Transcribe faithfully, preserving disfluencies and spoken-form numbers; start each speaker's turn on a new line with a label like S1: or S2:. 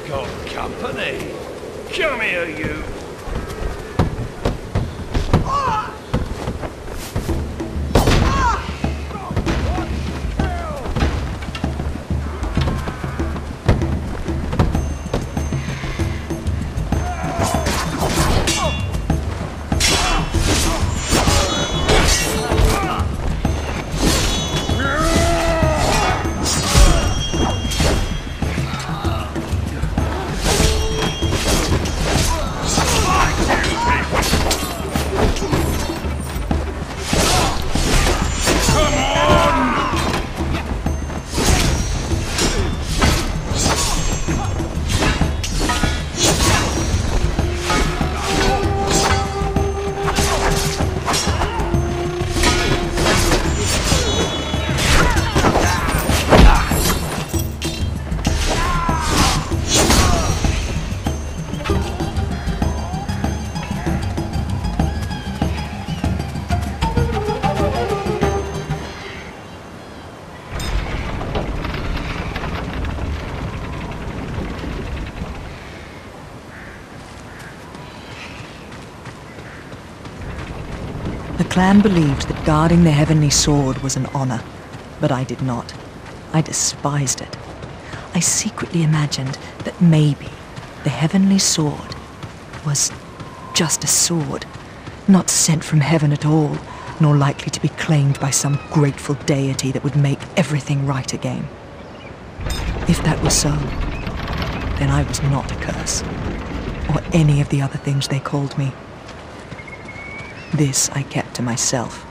S1: got company. Come here, you.
S2: The clan believed that guarding the Heavenly Sword was an honor, but I did not. I despised it. I secretly imagined that maybe the Heavenly Sword was just a sword, not sent from heaven at all, nor likely to be claimed by some grateful deity that would make everything right again. If that was so, then I was not a curse, or any of the other things they called me. This I kept to myself.